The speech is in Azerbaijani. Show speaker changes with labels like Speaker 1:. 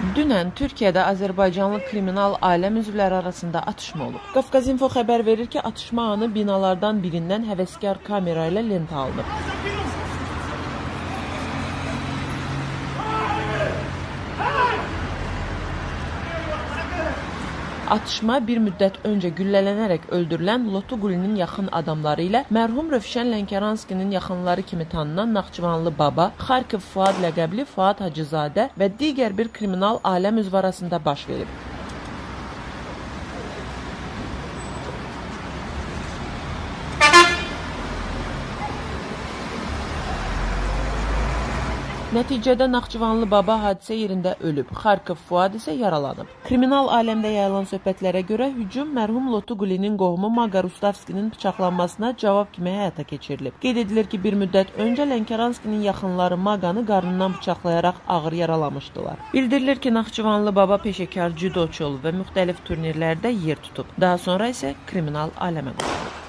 Speaker 1: Dünən Türkiyədə Azərbaycanlı kriminal ailəm üzvləri arasında atışma olub. Qafqazinfo xəbər verir ki, atışma anı binalardan birindən həvəskar kamera ilə lentə alınıb. Atışma bir müddət öncə güllələnərək öldürülən Lotugulinin yaxın adamları ilə mərhum Rövşən Lənkəranskinin yaxınları kimi tanınan Naxçıvanlı baba, Xarkov Fuad ləqəbli Fuad Hacızadə və digər bir kriminal ailəm üzvü arasında baş verib. Nəticədə Naxçıvanlı baba hadisə yerində ölüb, Xarkov Fuad isə yaralanıb. Kriminal aləmdə yayılan söhbətlərə görə hücum mərhum Lotugulinin qohumu Maqar Ustavskinin bıçaqlanmasına cavab kimi həyata keçirilib. Qeyd edilir ki, bir müddət öncə Lənkəranskinin yaxınları Maqanı qarnından bıçaqlayaraq ağır yaralamışdılar. Bildirilir ki, Naxçıvanlı baba peşəkar cüdoçu olub və müxtəlif turnirlərdə yer tutub. Daha sonra isə kriminal aləmə qoşulub.